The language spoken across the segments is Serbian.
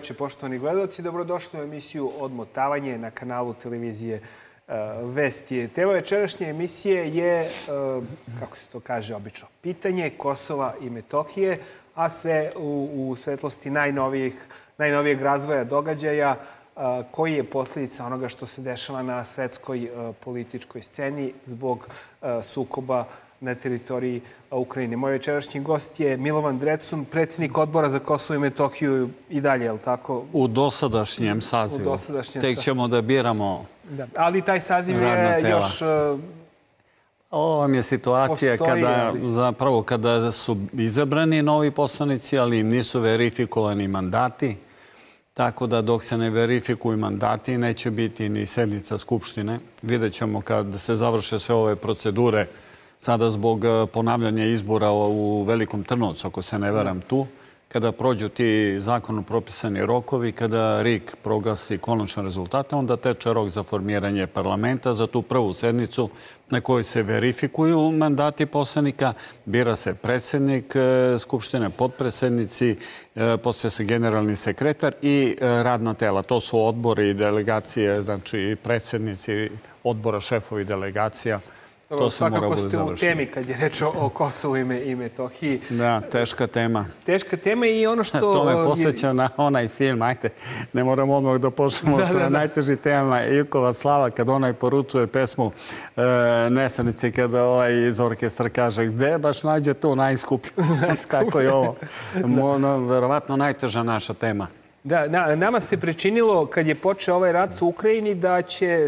veče, poštovani gledalci. Dobrodošli u emisiju Odmotavanje na kanalu televizije Vesti. Tema večerašnje emisije je, kako se to kaže obično, pitanje Kosova i Metohije, a sve u svetlosti najnovijeg razvoja događaja koji je posljedica onoga što se dešava na svetskoj političkoj sceni zbog sukoba na teritoriji Ukrajine. Moj večerašnji gost je Milovan Drecun, predsjednik Odbora za Kosovo i Metohiju i dalje, je li tako? U dosadašnjem sazivu. Tek ćemo da biramo. Ali taj saziv je još... Ovo vam je situacija kada su izabrani novi poslanici, ali im nisu verifikovani mandati. Tako da dok se ne verifikuju mandati, neće biti ni sednica Skupštine. Vidjet ćemo kad se završe sve ove procedure sada zbog ponavljanja izbora u Velikom Trnovcu, ako se ne varam tu, kada prođu ti zakonom propisani rokovi, kada RIK proglasi konačne rezultate, onda teče rok za formiranje parlamenta za tu prvu sednicu na kojoj se verifikuju mandati poslanika, bira se predsjednik Skupštine, potpredsjednici, poslije se generalni sekretar i radna tela. To su odbori i delegacije, znači predsjednici odbora, šefovi delegacija. Svakako ste u temi kad je reč o Kosovu i Metohiji. Da, teška tema. Teška tema i ono što... To me posjeća na onaj film. Ajde, ne moramo odmah da počnemo sa najtežim temama. Ivkova Slava, kad onaj poručuje pesmu Nesanici, kada ovaj iz orkestra kaže gde baš nađe to najskuplje. Kako je ovo? Verovatno najteža naša tema. Da, nama se pričinilo kad je počeo ovaj rat u Ukrajini da će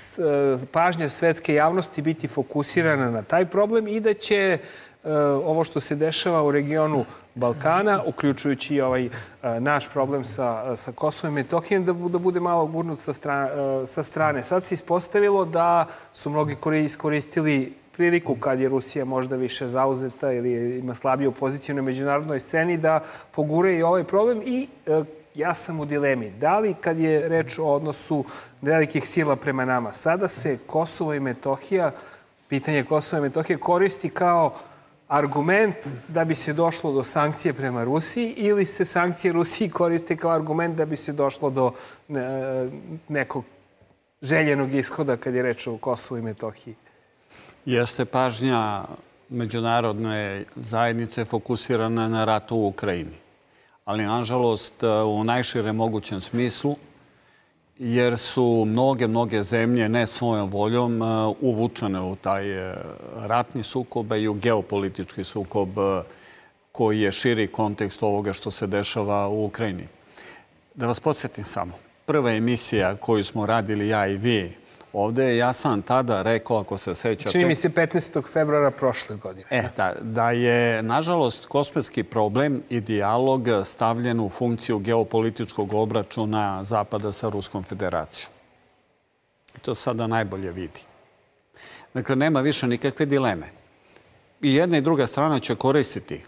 pažnja svetske javnosti biti fokusirana na taj problem i da će ovo što se dešava u regionu Balkana, uključujući i ovaj naš problem sa Kosovom i Metohijom, da bude malo gurnut sa strane. Sad se ispostavilo da su mnogi iskoristili priliku kad je Rusija možda više zauzeta ili ima slabiju poziciju na međunarodnoj sceni da pogure i ovaj problem i ja sam u dilemi. Da li kad je reč o odnosu velikih sila prema nama, sada se Kosovo i Metohija, pitanje Kosova i Metohije koristi kao argument da bi se došlo do sankcije prema Rusiji ili se sankcije Rusiji koriste kao argument da bi se došlo do nekog željenog ishoda kad je reč o Kosovu i Metohiji? Jeste pažnja međunarodne zajednice fokusirana na rat u Ukrajini. Ali, nažalost, u najširem mogućem smislu, jer su mnoge zemlje ne svojom voljom uvučene u taj ratni sukob i u geopolitički sukob koji je širi kontekst ovoga što se dešava u Ukrajini. Da vas podsjetim samo, prva emisija koju smo radili ja i vi ovdje, ja sam tada rekao, ako se sećate... Čini mi se 15. februara prošle godine. Da je, nažalost, kosmetski problem i dijalog stavljen u funkciju geopolitičkog obračuna Zapada sa Ruskom federacijom. I to sada najbolje vidi. Dakle, nema više nikakve dileme. I jedna i druga strana će koristiti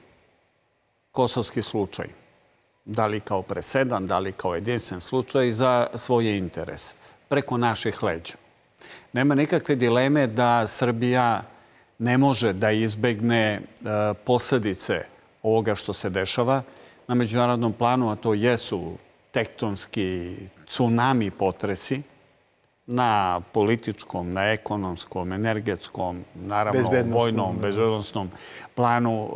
kosovski slučaj. Da li kao presedan, da li kao jedinstven slučaj za svoje interese. Preko naših leđa. Nema nikakve dileme da Srbija ne može da izbegne posljedice ovoga što se dešava na međunarodnom planu, a to jesu tektonski tsunami potresi na političkom, na ekonomskom, energetskom, naravno vojnom, bezbednosnom planu.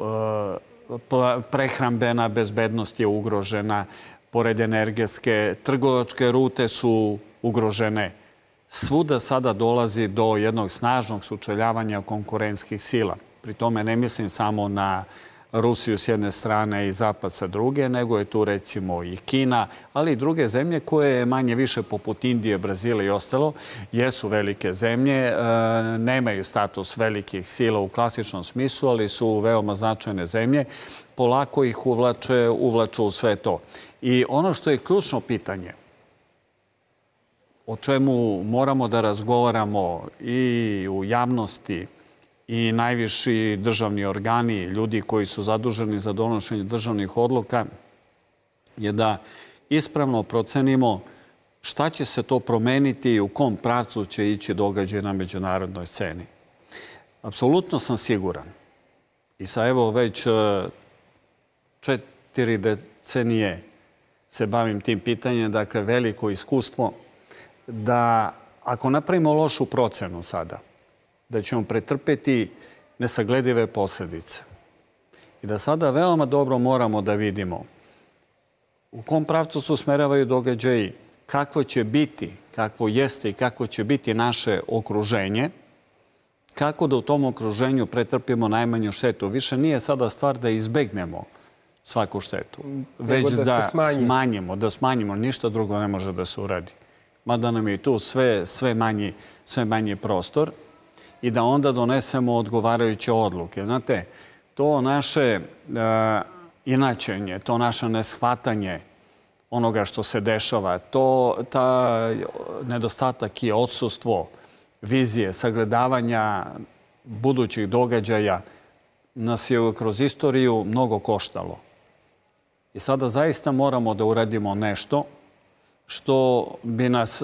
Prehrambena bezbednost je ugrožena, pored energetske, trgovačke rute su ugrožene. Svuda sada dolazi do jednog snažnog sučeljavanja konkurentskih sila. Pri tome ne mislim samo na Rusiju s jedne strane i Zapad sa druge, nego je tu recimo i Kina, ali i druge zemlje koje manje više poput Indije, Brazila i ostalo jesu velike zemlje, nemaju status velikih sila u klasičnom smislu, ali su veoma značajne zemlje. Polako ih uvlaču u sve to. I ono što je ključno pitanje, o čemu moramo da razgovaramo i u javnosti i najviši državni organi, ljudi koji su zaduženi za donošenje državnih odluka, je da ispravno procenimo šta će se to promeniti i u kom pravcu će ići događaj na međunarodnoj sceni. Apsolutno sam siguran i sa evo već 4 decenije se bavim tim pitanjem, dakle veliko iskustvo, da ako napravimo lošu procenu sada, da ćemo pretrpeti nesagledive posljedice i da sada veoma dobro moramo da vidimo u kom pravcu se usmeravaju događaji, kakvo će biti, kakvo jeste i kako će biti naše okruženje, kako da u tom okruženju pretrpimo najmanju štetu. Više nije sada stvar da izbegnemo svaku štetu, već da smanjimo. Ništa drugo ne može da se uradi. Mada nam je tu sve manji prostor i da onda donesemo odgovarajuće odluke. Znate, to naše inačenje, to naše neshvatanje onoga što se dešava, ta nedostatak i odsustvo vizije, sagledavanja budućih događaja nas je kroz istoriju mnogo koštalo. I sada zaista moramo da uradimo nešto što bi nas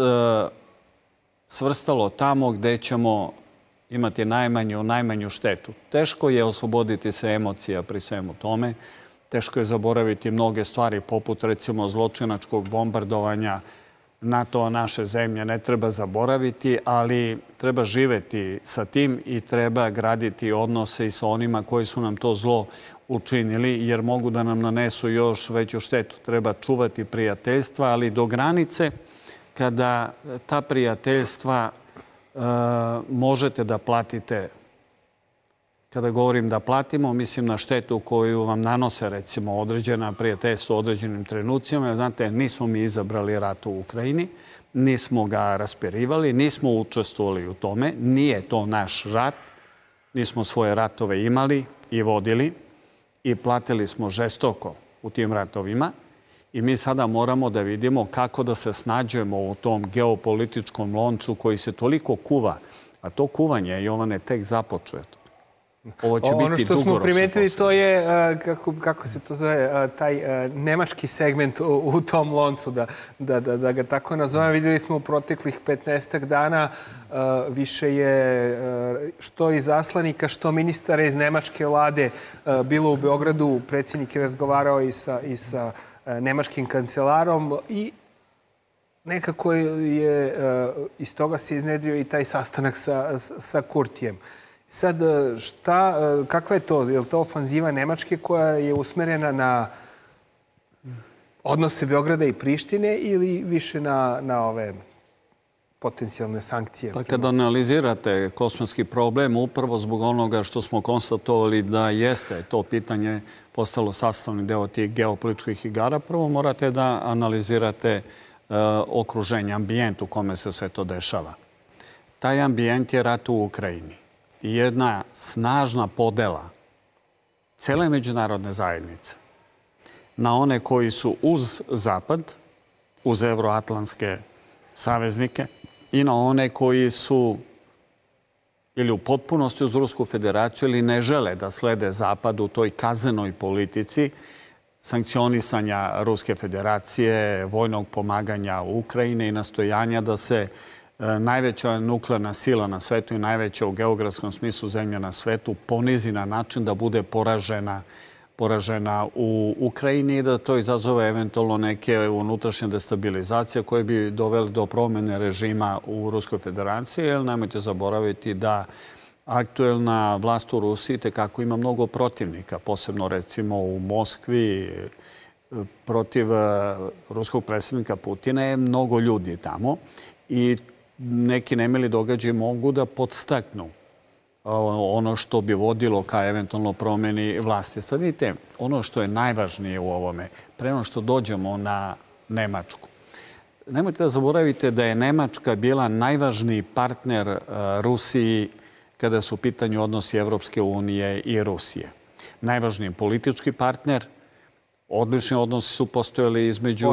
svrstalo tamo gde ćemo imati najmanju štetu. Teško je osloboditi se emocija pri svemu tome. Teško je zaboraviti mnoge stvari, poput recimo zločinačkog bombardovanja NATO naše zemlje. Ne treba zaboraviti, ali treba živeti sa tim i treba graditi odnose i sa onima koji su nam to zlo učinili, jer mogu da nam nanesu još veću štetu. Treba čuvati prijateljstva, ali do granice kada ta prijateljstva možete da platite. Kada govorim da platimo, mislim na štetu koju vam nanose, recimo, određena prijateljstva u određenim trenucima. Znate, nismo mi izabrali rat u Ukrajini, nismo ga raspirivali, nismo učestvovali u tome, nije to naš rat, nismo svoje ratove imali i vodili i platili smo žestoko u tim ratovima. I mi sada moramo da vidimo kako da se snađemo u tom geopolitičkom loncu koji se toliko kuva. A to kuvanje, Jovane, tek započuje. Ovo će biti ono što smo primetili, to je, kako se to zove, taj nemački segment u tom loncu, da ga tako nazovem. Vidjeli smo u proteklih 15 dana više je što izaslanika, što ministara iz nemačke vlade bilo u Beogradu. Predsjednik je razgovarao i sa nemačkim kancelarom i nekako je iz toga se iznedrio i taj sastanak sa Kurtijem. Sad, kakva je to? Je li to ofanziva Nemačke koja je usmerena na odnose Beograda i Prištine ili više na ove potencijalne sankcije? Pa kada analizirate kosmetski problem, upravo zbog onoga što smo konstatovali da jeste to pitanje postalo sastavni deo tih geopolitičkih igara, prvo morate da analizirate okruženje, ambijent u kome se sve to dešava. Taj ambijent je rat u Ukrajini. I jedna snažna podela cele međunarodne zajednice na one koji su uz Zapad, uz evroatlantske saveznike i na one koji su ili u potpunosti uz Rusku federaciju ili ne žele da slede Zapad u toj kaznenoj politici sankcionisanja Ruske federacije, vojnog pomaganja u Ukrajini i nastojanja da se najveća nuklearna sila na svetu i najveća u geografskom smislu zemlja na svetu ponizi na način da bude poražena u Ukrajini i da to izazove eventualno neke unutrašnje destabilizacije koje bi doveli do promjene režima u Ruskoj federaciji. Jer nemojte zaboraviti da aktuelna vlast u Rusiji tekako ima mnogo protivnika, posebno recimo u Moskvi protiv ruskog predsjednika Putina je mnogo ljudi tamo i neki nemili događaji mogu da podstaknu ono što bi vodilo ka eventualno promjeni vlasti. Sad vidite, ono što je najvažnije u ovome, pre ono što dođemo na Nemačku. Nemojte da zaboravite da je Nemačka bila najvažniji partner Rusiji kada su u pitanju odnosi Evropske unije i Rusije. Najvažniji politički partner, odlični odnosi su postojali između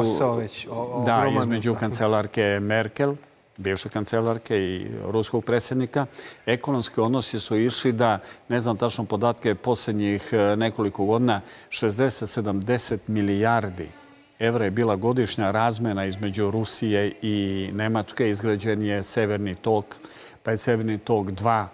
kancelarke Merkel, bivše kancelarke i ruskog predsjednika. Ekonomski odnosi su išli da, ne znam tačno podatke, posljednjih nekoliko godina 60-70 milijardi evra je bila godišnja razmena između Rusije i Nemačke. Izgrađen je Severni tok, pa je Severni tok 2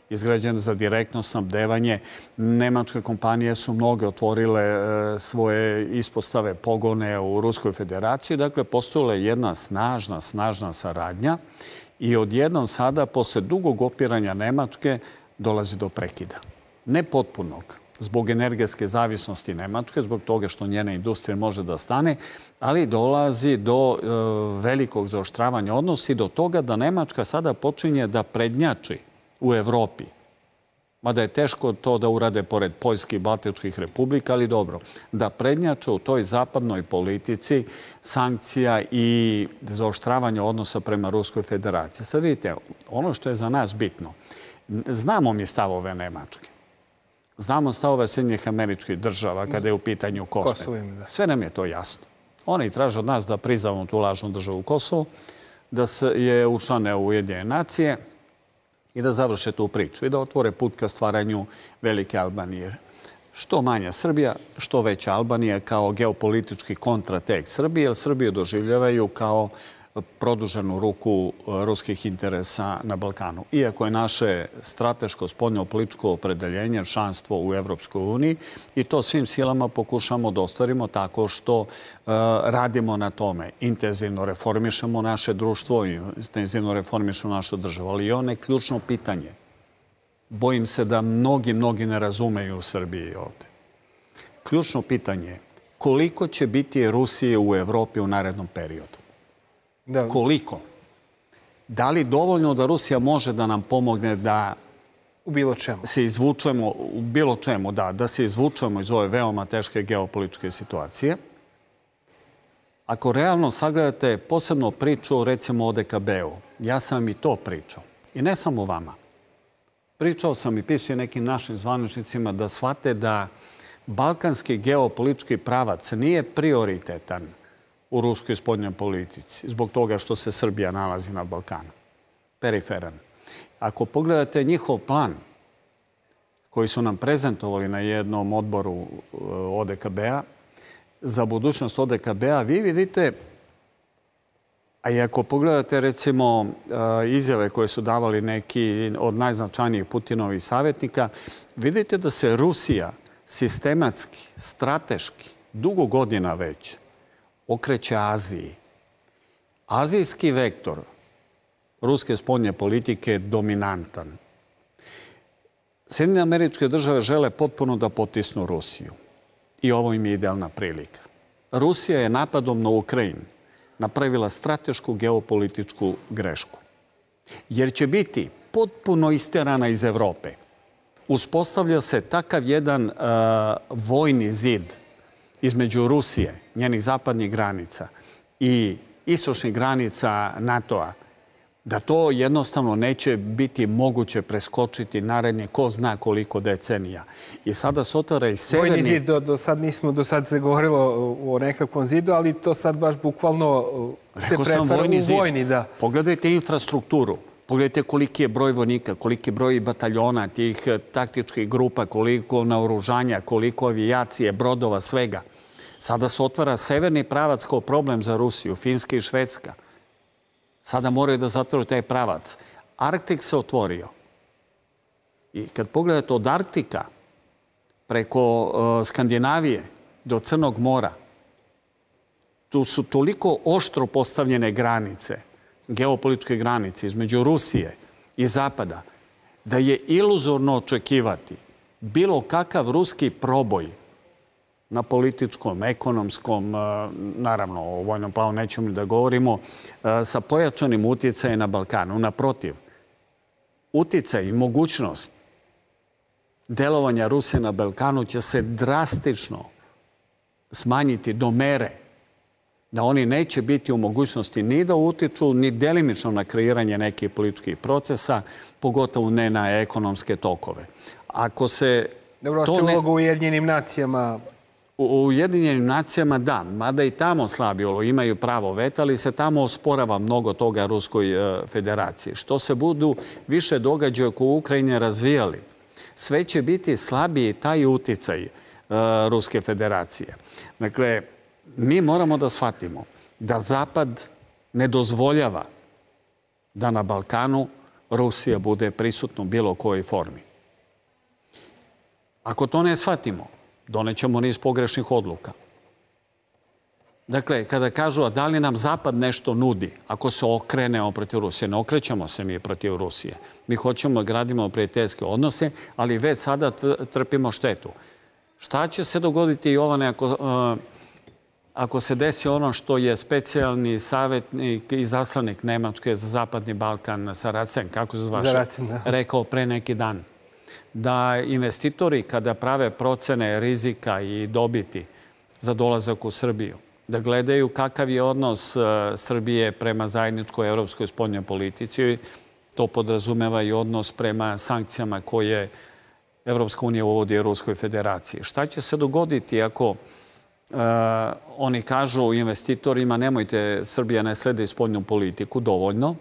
izgrađene za direktno snabdevanje. Nemačke kompanije su mnoge otvorile svoje ispostave, pogone u Ruskoj federaciji. Dakle, postojala je jedna snažna saradnja i odjednom sada, posle dugog opiranja Nemačke, dolazi do prekida. Ne potpunog, zbog energetske zavisnosti Nemačke, zbog toga što njena industrija može da stane, ali dolazi do velikog zaoštravanja odnosa i do toga da Nemačka sada počinje da prednjači u Evropi. Mada je teško to da urade pored Poljske i Baltičkih republika, ali dobro. Da prednjače u toj zapadnoj politici sankcija i zaoštravanja odnosa prema Ruskoj federaciji. Sad vidite, ono što je za nas bitno, znamo mi stavove Nemačke. Znamo stavove Sjedinjenih Američkih Država kada je u pitanju Kosovo. Sve nam je to jasno. Oni traže od nas da priznamo tu lažnu državu Kosovo, da se je učlane u Ujedinjene nacije i da završe tu priču i da otvore put ka stvaranju velike Albanije. Što manja Srbija, što veća Albanija kao geopolitički kontratekst Srbije, jer Srbiju doživljavaju kao produženu ruku ruskih interesa na Balkanu. Iako je naše strateško spoljno-političko opredeljenje članstvo u Evropskoj uniji i to svim silama pokušamo da ostvarimo tako što radimo na tome. Intenzivno reformišemo naše društvo, intenzivno reformišemo našu državu. Ali i ono je ključno pitanje. Bojim se da mnogi ne razumeju u Srbiji ovde. Ključno pitanje je koliko će biti Rusije u Evropi u narednom periodu. Koliko? Da li dovoljno da Rusija može da nam pomogne da u bilo čemu se izvučemo, u bilo čemu, da se izvučemo iz ove veoma teške geopolitičke situacije? Ako realno sagledate posebno priču, recimo o ODKB-u, ja sam i to pričao. I ne samo vama. Pričao sam i pisao nekim našim zvaničnicima da shvate da balkanski geopolitički pravac nije prioritetan u ruskoj spoljnoj politici, zbog toga što se Srbija nalazi na Balkanu. Periferan. Ako pogledate njihov plan koji su nam prezentovali na jednom odboru ODKB-a, za budućnost ODKB-a, vi vidite, a i ako pogledate recimo izjave koje su davali neki od najznačajnijih Putinovih savjetnika, vidite da se Rusija sistematski, strateški, dugo godina već okreće Aziji. Azijski vektor ruske spoljne politike je dominantan. Sjedinjene Američke Države žele potpuno da potisnu Rusiju. I ovo im je idealna prilika. Rusija je napadom na Ukrajinu napravila stratešku geopolitičku grešku. Jer će biti potpuno isterana iz Evrope. Uspostavlja se takav jedan vojni zid između Rusije, njenih zapadnih granica i istočnih granica NATO-a, da to jednostavno neće biti moguće preskočiti narednje ko zna koliko decenija. I sada se otvara i severni... Vojni zid, do sad se govorilo o nekakvom zidu, ali to sad baš bukvalno se pretvara u vojni. Pogledajte infrastrukturu. Pogledajte koliki je broj vojnika, koliki je broj bataljona, tih taktičkih grupa, koliko naoružanja, koliko avijacije, brodova, svega. Sada se otvara severni pravac kao problem za Rusiju, Finska i Švedska. Sada moraju da zatvoru taj pravac. Arktik se otvorio. I kad pogledate od Arktika preko Skandinavije do Crnog mora, tu su toliko oštro postavljene granice, geopolitičke granice između Rusije i Zapada, da je iluzorno očekivati bilo kakav ruski proboj na političkom, ekonomskom, naravno o vojnom planu nećemo da govorimo, sa pojačanim utjecajem na Balkanu. Naprotiv, utjecaj i mogućnost delovanja Rusije na Balkanu će se drastično smanjiti do mere da oni neće biti u mogućnosti ni da utiču, ni delimično na kreiranje nekih političkih procesa, pogotovo ne na ekonomske tokove. Ako se... Dobro, ste ulogu u Ujedinjenim nacijama... U Ujedinjenim nacijama da, mada i tamo slabi imaju pravo veta, ali se tamo osporava mnogo toga Ruskoj federaciji. Što se budu više događaja oko Ukrajine razvijali, sve će biti slabiji taj uticaj Ruske federacije. Dakle, mi moramo da shvatimo da Zapad ne dozvoljava da na Balkanu Rusija bude prisutna u bilo kojoj formi. Ako to ne shvatimo, donećemo niz pogrešnih odluka. Dakle, kada kažu, a da li nam Zapad nešto nudi, ako se okrenemo protiv Rusije, ne okrećemo se mi protiv Rusije. Mi hoćemo da gradimo prijateljske odnose, ali već sada trpimo štetu. Šta će se dogoditi, Jovane, ako se desi ono što je specijalni savjetnik i zaslanik Nemačke za Zapadni Balkan, Saracen, kako se zvaše, rekao pre neki dan, da investitori kada prave procene rizika i dobiti za dolazak u Srbiju, da gledaju kakav je odnos Srbije prema zajedničkoj evropskoj spoljnoj politici, to podrazumeva i odnos prema sankcijama koje Evropska unija uvodi Ruskoj federaciji. Šta će se dogoditi ako oni kažu investitorima nemojte, Srbija ne slede spoljnu politiku dovoljno,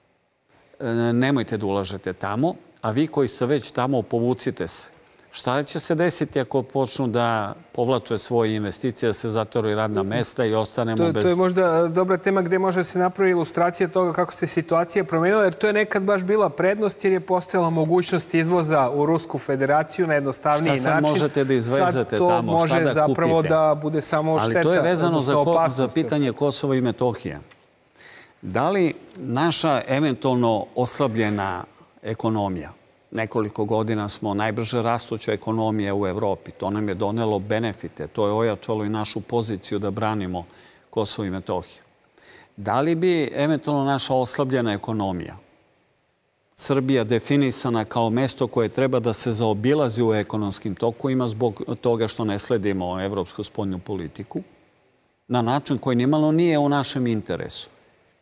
nemojte da ulažete tamo, a vi koji ste već tamo povucite se. Šta će se desiti ako počnu da povlače svoje investicije, da se zatvoraju radna mesta i ostanemo bez... To je možda dobra tema gde može se napravi ilustracija toga kako se situacija promenila, jer to je nekad baš bila prednost jer je postojala mogućnost izvoza u Rusku federaciju na jednostavniji način. Šta sad možete da izvezete tamo? Sad to može zapravo da bude samo šteta. Ali to je vezano za pitanje Kosova i Metohije. Da li naša eventualno oslabljena ekonomija, nekoliko godina smo najbrže rastuća ekonomija u Evropi. To nam je donelo benefite. To je ojačalo i našu poziciju da branimo Kosovo i Metohiju. Da li bi eventualno naša oslabljena ekonomija, Srbija definisana kao mesto koje treba da se zaobilazi u ekonomskim tokovima zbog toga što ne sledimo evropsku spoljnu politiku, na način koji nimalo nije u našem interesu.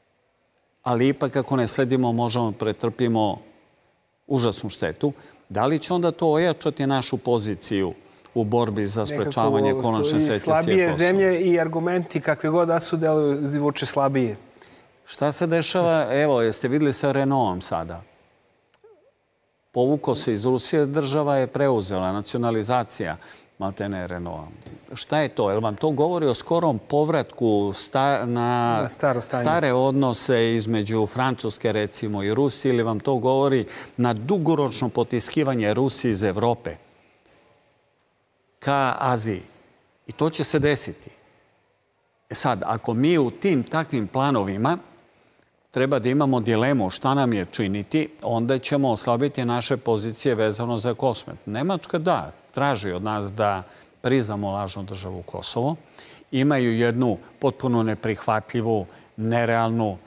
Ali ipak ako ne sledimo možemo pretrpimo užasnu štetu. Da li će onda to ojačati našu poziciju u borbi za sprečavanje konačne secesije Kosova? Slabije zemlje i argumenti kakve god da su deluju zvuče slabije. Šta se dešava? Evo, jeste videli sa Renaultom sada? Povukao se iz Rusije, država je preuzela, nacionalizacija maltene Renaulta. Šta je to? Jel vam to govori o skorom povratku na stare odnose između Francuske, recimo, i Rusije, ili vam to govori na dugoročno potiskivanje Rusije iz Evrope ka Aziji? I to će se desiti. Sad, ako mi u tim takvim planovima treba da imamo dilemu šta nam je činiti, onda ćemo oslabiti naše pozicije vezano za Kosmet. Nemačka, da, traži od nas da priznamo lažnu državu Kosovo. Imaju jednu potpuno neprihvatljivu, nerealnu,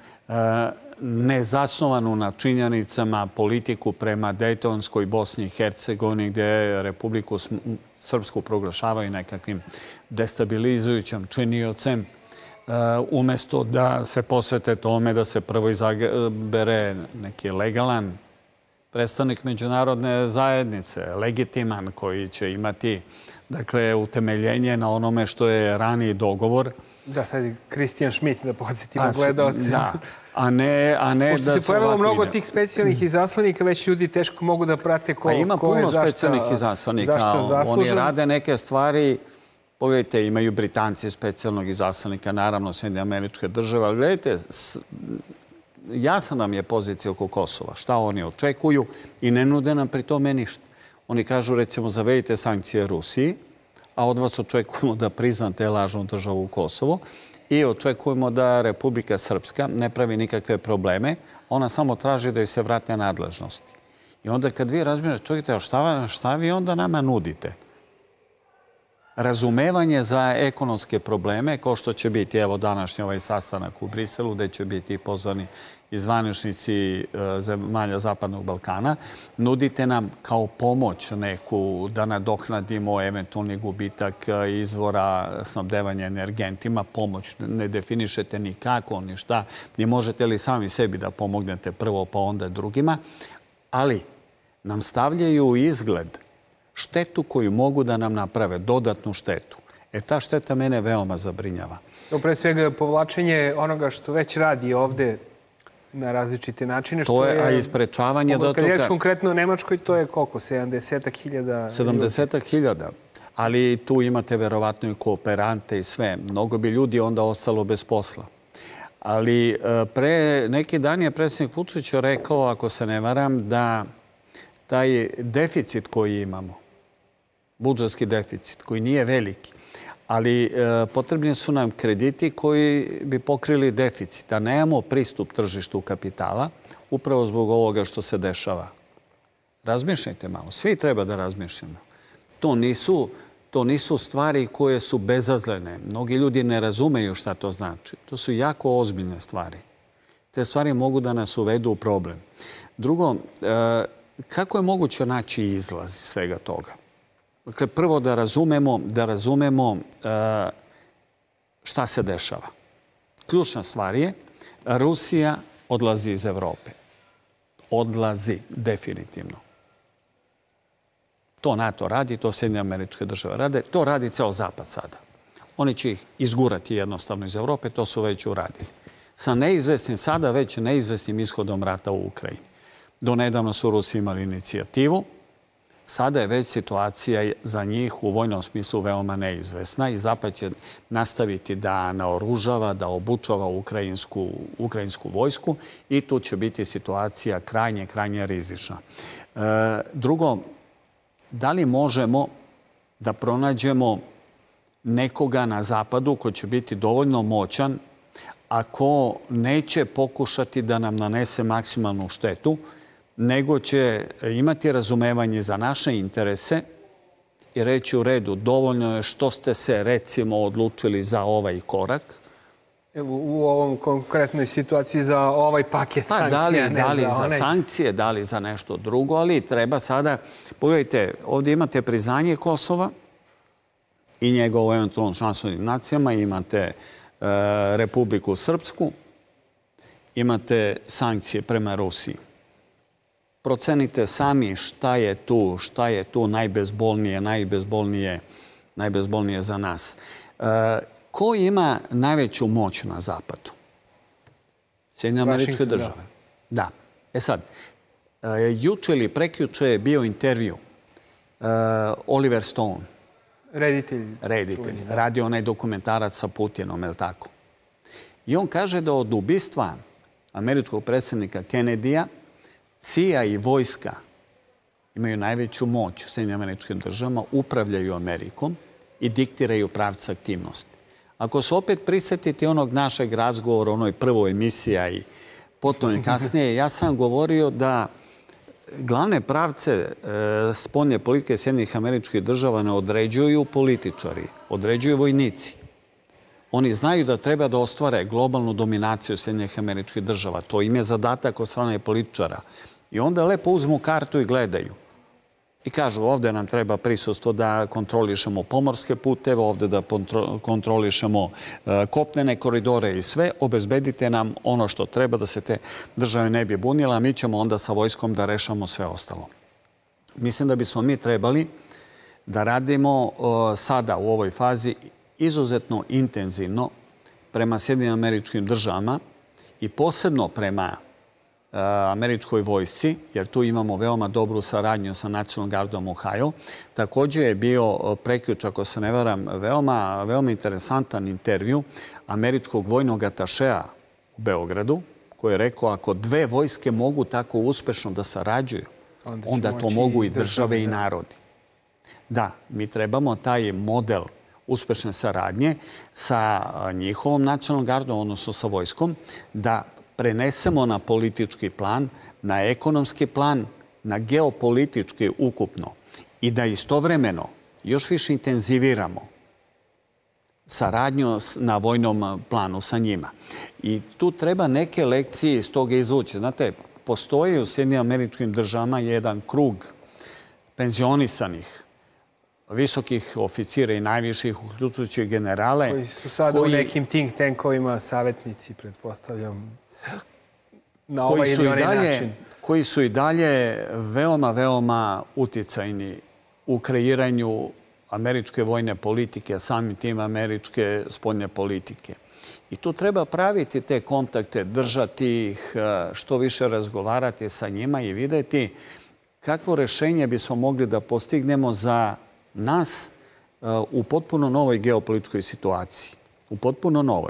nezasnovanu na činjenicama politiku prema Dejtonskoj Bosni i Hercegovini, gde Republiku Srpsku proglašavaju nekakvim destabilizujućim činiocem, umesto da se posvete tome da se prvo izabere neki legalan predstavnik međunarodne zajednice, legitiman, koji će imati utemeljenje na onome što je raniji dogovor. Da, sad je Kristijan Šmit, da podsjetimo gledalce. Da, a ne da se ovako ide. Pošto se pojavilo mnogo tih specijalnih izaslanika, već ljudi teško mogu da prate ko je zašto zaslužen. Ima puno specijalnih izaslanika. Oni rade neke stvari. Pogledajte, imaju Britanci specijalnog izaslanika, naravno Sjedinjene Američke Države, ali gledajte, jasna nam je pozicija oko Kosova. Šta oni očekuju i ne nude nam pri tome ništa. Oni kažu, recimo, zavedite sankcije Rusiji, a od vas očekujemo da priznate lažnu državu Kosovo i očekujemo da Republika Srpska ne pravi nikakve probleme. Ona samo traži da joj se vrate nadležnosti. I onda kad vi razmišljate, čujete, šta vi onda nama nudite? Razumevanje za ekonomske probleme, kao što će biti evo današnji ovaj sastanak u Briselu, gde će biti pozvani i zvaničnici zemalja Zapadnog Balkana, nudite nam kao pomoć neku da nadoknadimo eventualni gubitak izvora snabdevanja energentima. Pomoć ne definišete ni kako, ni šta, ni možete li sami sebi da pomognete prvo pa onda drugima, ali nam stavljaju izgled štetu koju mogu da nam naprave, dodatnu štetu. Ta šteta mene veoma zabrinjava. Pre svega povlačenje onoga što već radi ovde na različite načine. To je, a isprečavanje do toga... Kad je konkretno u Nemačkoj, to je koliko? 70.000? 70.000. Ali tu imate verovatno i kooperante i sve. Mnogo bi ljudi onda ostalo bez posla. Ali pre neki dan je predsjednik Vučić rekao, ako se ne varam, da taj deficit koji imamo, budžetski deficit, koji nije veliki, ali potrebni su nam krediti koji bi pokrili deficit, a nemamo pristup tržištu kapitala, upravo zbog ovoga što se dešava. Razmišljajte malo. Svi treba da razmišljamo. To nisu stvari koje su bezazlene. Mnogi ljudi ne razumeju šta to znači. To su jako ozbiljne stvari. Te stvari mogu da nas uvedu u problem. Drugo, kako je moguće naći izlaz iz svega toga? Dakle, prvo da razumemo šta se dešava. Ključna stvar je Rusija odlazi iz Evrope. Odlazi, definitivno. To NATO radi, to Sjedinjene Američke Države rade, to radi ceo Zapad sada. Oni će ih izgurati jednostavno iz Evrope, to su već uradili. Sa neizvesnim, sada već neizvesnim ishodom rata u Ukrajini. Donedavno su Rusi imali inicijativu, sada je već situacija za njih u vojnom smislu veoma neizvesna i Zapad će nastaviti da naoružava, da obučava ukrajinsku vojsku i tu će biti situacija krajnje rizična. Drugo, da li možemo da pronađemo nekoga na Zapadu ko će biti dovoljno moćan, ako neće pokušati da nam nanese maksimalnu štetu, nego će imati razumevanje za naše interese i reći u redu, dovoljno je što ste se recimo odlučili za ovaj korak. U ovom konkretnoj situaciji za ovaj paket sankcija. Da li za sankcije, da li za nešto drugo, ali treba sada, pogledajte, ovdje imate priznanje Kosova i njegovo eventualno članstvo u nacijama, imate Republiku Srpsku, imate sankcije prema Rusiji. Procenite sami šta je tu najbezbolnije za nas. Ko ima najveću moć na Zapadu? Sjedinjene Američke Države. Da. Sad, juče ili prekjuče je bio intervju Oliver Stone. Reditelj. Radio onaj dokumentarac sa Putinom, je li tako? I on kaže da od ubistva američkog predsjednika Kennedyja CIA i vojska imaju najveću moć u Sjedinjenim Američkim Državama, upravljaju Amerikom i diktiraju pravce aktivnosti. Ako se opet prisetiti onog našeg razgovora, onoj prvoj emisiji i potom kasnije, ja sam govorio da glavne pravce spoljne politike Sjedinjenih Američkih Država ne određuju političari, određuju vojnici. Oni znaju da treba da ostvare globalnu dominaciju Sjedinjenih Američkih Država. To im je zadatak od strane političara. I onda lepo uzmu kartu i gledaju. I kažu, ovdje nam treba prisustvo da kontrolišemo pomorske puteve, ovdje da kontrolišemo kopnene koridore i sve. Obezbedite nam ono što treba da se te države ne bi bunile, a mi ćemo onda sa vojskom da rešamo sve ostalo. Mislim da bismo mi trebali da radimo sada u ovoj fazi izuzetno intenzivno prema Sjedinjenim Američkim Državama i posebno prema američkoj vojsci, jer tu imamo veoma dobru saradnju sa Nacionalnom gardom Ohio. Također je bio prekjuče, ako se ne varam, veoma interesantan intervju američkog vojnog atašea u Beogradu, koji je rekao, ako dve vojske mogu tako uspešno da sarađuju, onda to mogu i države i narodi. Da, mi trebamo taj model uspešne saradnje sa njihovom nacionalnom gardom, odnosno sa vojskom, da prenesemo na politički plan, na ekonomski plan, na geopolitički ukupno i da istovremeno još više intenziviramo saradnju na vojnom planu sa njima. I tu treba neke lekcije iz toga izvući. Znate, postoji u Sjedinjenim Američkim Državama jedan krug penzionisanih visokih oficira i najviših, uključujući generale. Koji su sada u nekim think tankovima savjetnici, pretpostavljam, na ovaj ili onaj način. Koji su i dalje veoma uticajni u kreiranju američke vojne politike, a samim tim američke spoljne politike. I tu treba praviti te kontakte, držati ih, što više razgovarati sa njima i vidjeti kakvo rešenje bismo mogli da postignemo za nas u potpuno novoj geopolitičkoj situaciji. U potpuno novoj.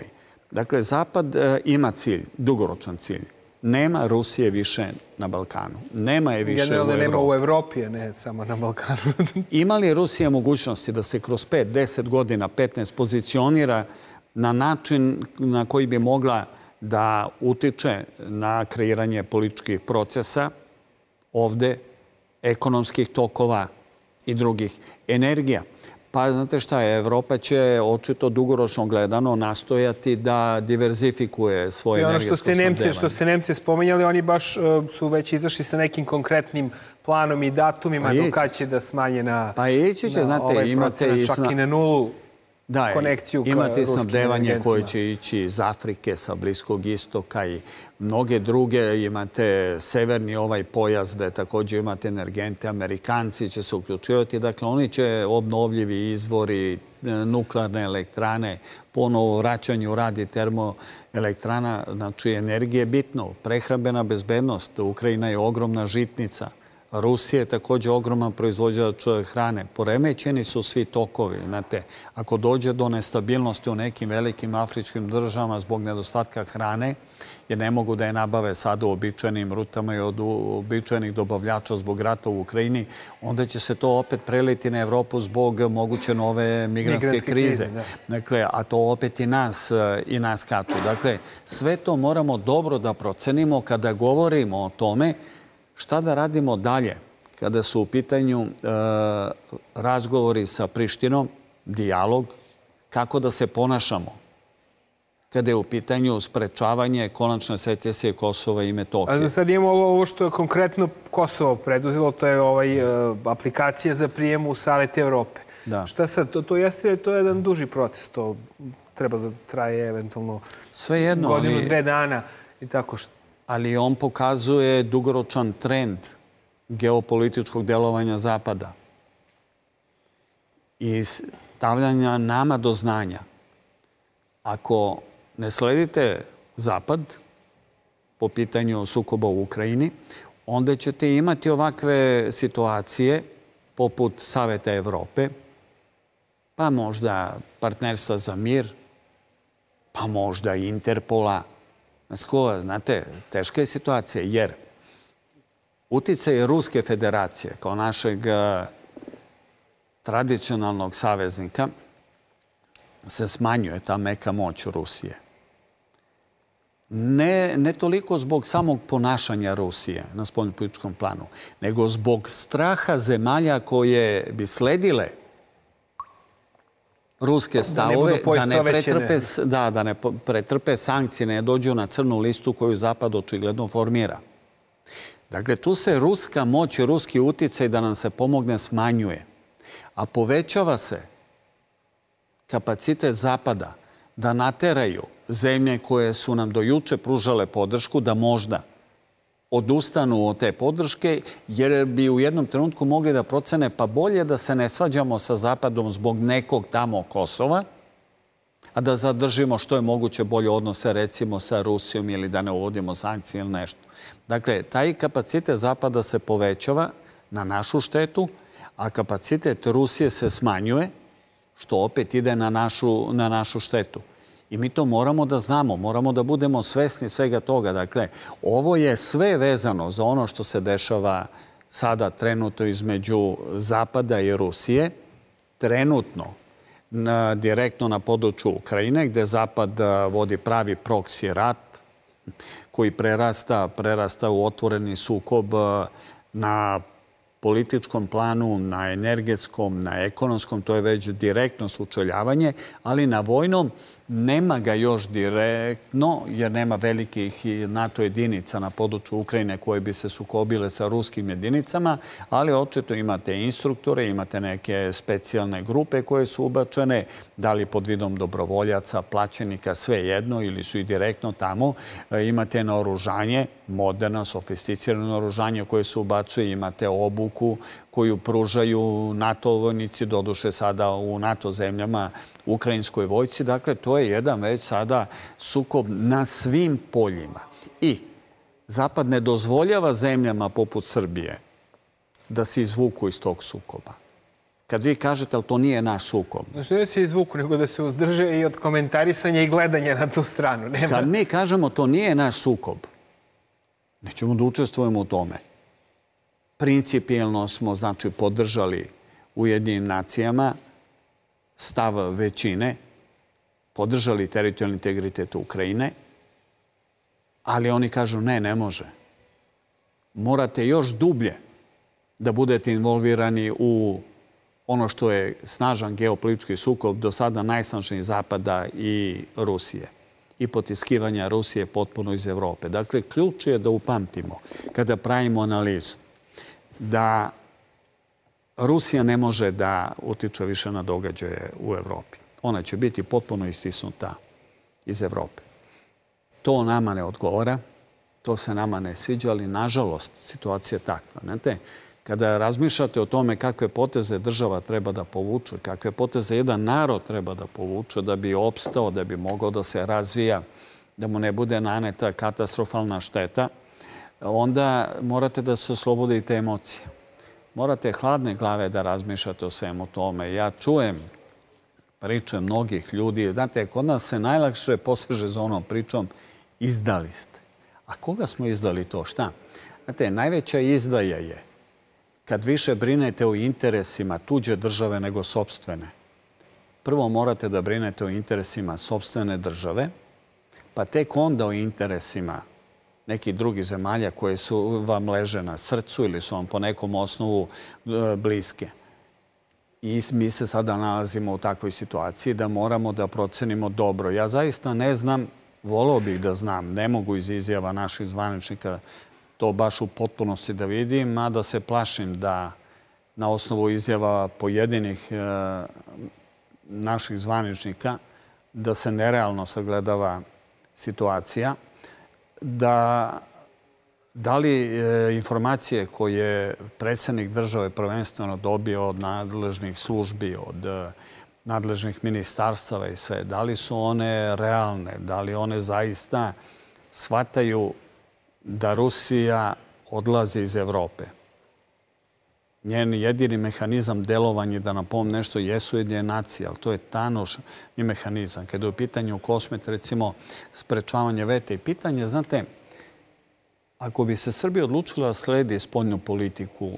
Dakle, Zapad ima cilj, dugoročan cilj. Nema Rusije više na Balkanu. Nema je više u Evropi. Nema u Evropi, ne samo na Balkanu. Ima li Rusija mogućnosti da se kroz 5, 10 godina, 15 pozicionira na način na koji bi mogla da utiče na kreiranje političkih procesa ovde, ekonomskih tokova i drugih energija? Pa znate šta je, Evropa će očito dugoročno gledano nastojati da diverzifikuje svoje energetsko snabdevanje. Što ste Nemce spomenjali, oni baš su već izašli sa nekim konkretnim planom i datumima do kad će da smanje na ovaj procenat, čak i na nulu konekciju ka ruskim energentima. Imate snabdevanje koje će ići iz Afrike, sa Bliskog istoka i mnoge druge. Imate severni ovaj pojas gde također imate energente. Amerikanci će se uključivati. Dakle, oni će obnovljivi izvori, nuklearne elektrane, ponovo vraćanje u rad i termoelektrana. Znači, energija je bitno. Prehrambena bezbednost. Ukrajina je ogromna žitnica. Rusija je također ogroman proizvođač hrane. Poremećeni su svi tokovi. Znate, ako dođe do nestabilnosti u nekim velikim afričkim državama zbog nedostatka hrane, jer ne mogu da je nabave sada u običajnim rutama i od običajnih dobavljača zbog rata u Ukrajini, onda će se to opet preliti na Evropu zbog moguće nove migrantske krize. Dakle, a to opet i nas kaču. Dakle, sve to moramo dobro da procenimo kada govorimo o tome šta da radimo dalje kada su u pitanju razgovori sa Prištinom, dijalog, kako da se ponašamo kada je u pitanju sprečavanje konačne secesije Kosova i Metohije. Sad imamo ovo što je konkretno Kosovo preduzelo, to je aplikacija za prijem u Savet Evrope. Šta sad? To je jedan duži proces, to treba da traje eventualno godinu, 2 dana i tako što. Ali on pokazuje dugoročan trend geopolitičkog delovanja Zapada i stavljanja nama do znanja. Ako ne sledite Zapad po pitanju sukoba u Ukrajini, onda ćete imati ovakve situacije poput Saveta Evrope, pa možda Partnerstva za mir, pa možda Interpola. Znate, teška je situacija jer uticaj Ruske federacije kao našeg tradicionalnog saveznika se smanjuje, ta meka moć Rusije. Ne toliko zbog samog ponašanja Rusije na spoljnopolitičkom planu, nego zbog straha zemalja koje bi sledile ruske stavove, da ne pretrpe sankcije, ne dođu na crnu listu koju Zapad očigledno formira. Dakle, tu se ruska moć i ruski uticaj da nam se pomogne smanjuje, a povećava se kapacitet Zapada da nateraju zemlje koje su nam do juče pružale podršku da možda odustanu od te podrške, jer bi u jednom trenutku mogli da procene pa bolje da se ne svađamo sa Zapadom zbog nekog tamo Kosova, a da zadržimo što je moguće bolje odnose recimo sa Rusijom ili da ne uvodimo sankcije ili nešto. Dakle, taj kapacitet Zapada se povećava na našu štetu, a kapacitet Rusije se smanjuje, što opet ide na našu štetu. I mi to moramo da znamo, moramo da budemo svesni svega toga. Dakle, ovo je sve vezano za ono što se dešava sada trenutno između Zapada i Rusije, trenutno direktno na području Ukrajine, gde Zapad vodi pravi proksi rat, koji prerasta u otvoreni sukob na političkom planu, na energetskom, na ekonomskom, to je već direktno sučeljavanje, ali na vojnom nema ga još direktno, jer nema velikih NATO jedinica na području Ukrajine koje bi se sukobile sa ruskim jedinicama, ali očito imate instruktore, imate neke specijalne grupe koje su ubačene, da li pod vidom dobrovoljaca, plaćenika, sve jedno, ili su i direktno tamo. Imate naoružanje, moderno, sofisticirano naoružanje koje se ubacuje, imate obuku koju pružaju NATO vojnici, doduše sada u NATO zemljama, ukrajinskoj vojci. Dakle, to je jedan već sada sukob na svim poljima. I Zapad ne dozvoljava zemljama poput Srbije da se izvuku iz tog sukoba. kad vi kažete, ali to nije naš sukob. Znači, ne se izvuku, nego da se uzdrže i od komentarisanja i gledanja na tu stranu. Kad mi kažemo to nije naš sukob, nećemo da učestvujemo u tome. Principijelno smo, znači, podržali Ujedinjenim nacijama stav većine, podržali teritorijalni integritet Ukrajine, ali oni kažu ne može. Morate još dublje da budete involvirani u ono što je snažan geopolitički sukob do sada najsnažniji Zapada i Rusije i potiskivanja Rusije potpuno iz Evrope. Dakle, ključ je da upamtimo kada pravimo analizu da Rusija ne može da utiče više na događaje u Evropi. Ona će biti potpuno istisnuta iz Evrope. To nama ne odgovara, to se nama ne sviđa, ali nažalost situacija je takva. Znate, kada razmišljate o tome kakve poteze država treba da povuče, kakve poteze jedan narod treba da povuče da bi opstao, da bi mogao da se razvija, da mu ne bude naneta katastrofalna šteta, onda morate da se oslobodite emocije. Morate hladne glave da razmišljate o svemu tome. Ja čujem priče mnogih ljudi. Znate, kod nas se najlakše poseže za onom pričom izdali ste. A koga smo izdali to? Šta? Znate, najveća izdaja je kad više brinete o interesima tuđe države nego sopstvene. Prvo morate da brinete o interesima sopstvene države, pa tek onda o interesima nekih drugih zemalja koje su vam leže na srcu ili su vam po nekom osnovu bliske. I mi se sada nalazimo u takvoj situaciji da moramo da procenimo dobro. Ja zaista ne znam, voleo bih da znam, ne mogu iz izjava naših zvaničnika to baš u potpunosti da vidim, mada se plašim da na osnovu izjava pojedinih naših zvaničnika da se nerealno sagledava situacija, da li informacije koje predsjednik države prvenstveno dobio od nadležnih službi, od nadležnih ministarstava i sve, da li su one realne, da li one zaista shvataju da Rusija odlazi iz Evrope. Njen jedini mehanizam delovanja, da napomnem nešto, jesu Ujedinjene nacije, ali to je tanošni mehanizam. Kada je u pitanju kosmet, recimo, sprečavanje vete i pitanje, znate, ako bi se Srbija odlučila da sledi spoljnu politiku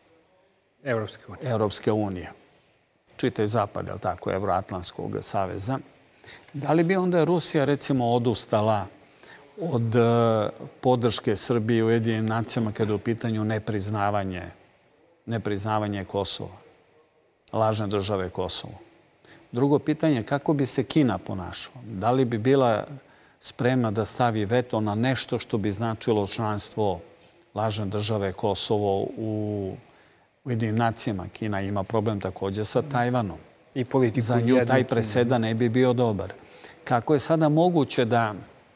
Evropske unije, čitaj Zapad, ali tako, Evroatlantskog saveza, da li bi onda Rusija, recimo, odustala od podrške Srbije u Ujedinjenim nacijama kada je u pitanju nepriznavanje Kosova, lažne države Kosovo? Drugo pitanje, kako bi se Kina ponašala? Da li bi bila spremna da stavi veto na nešto što bi značilo članstvo lažne države Kosovo u Ujedinjenim nacijama? Kina ima problem također sa Tajvanom. Za nju taj presedan ne bi bio dobar. Kako je sada moguće da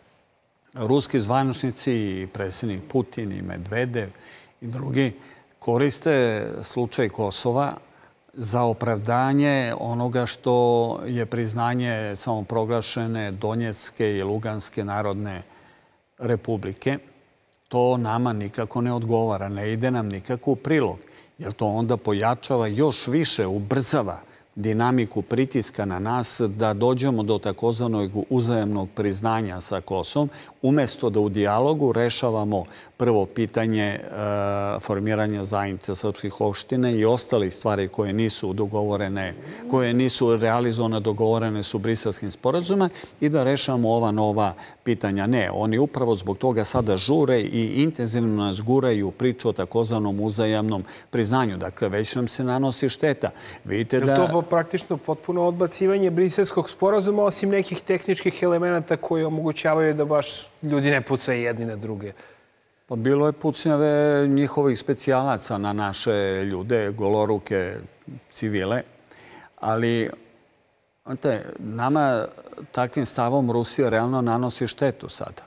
ruski zvaničnici i predsjednik Putin i Medvedev i drugi koriste slučaj Kosova za opravdanje onoga što je priznanje samoproglašene Donjecke i Luganske narodne republike? To nama nikako ne odgovara, ne ide nam nikako u prilog, jer to onda pojačava još više, ubrzava dinamiku pritiska na nas da dođemo do takozvanog uzajamnog priznanja sa Kosovom, umjesto da u dijalogu rešavamo prvo pitanje formiranja zajednice srpskih opština i ostalih stvari koje nisu dogovorene, koje nisu realizovane, dogovorene su briselskim sporazumima i da rešavamo ova nova pitanja. Ne, oni upravo zbog toga sada žure i intenzivno nas guraju priču o takozvanom uzajamnom priznanju. Dakle, već nam se nanosi šteta. Vidite da... Je to praktično potpuno odbacivanje briselskog sporazuma, osim nekih tehničkih elemenata koji omogućavaju da baš ljudi ne pucaju jedni na druge? Pa bilo je pucnjave njihovih specijalaca na naše ljude, goloruke civile, ali nama takvim stavom Rusija realno nanosi štetu sada.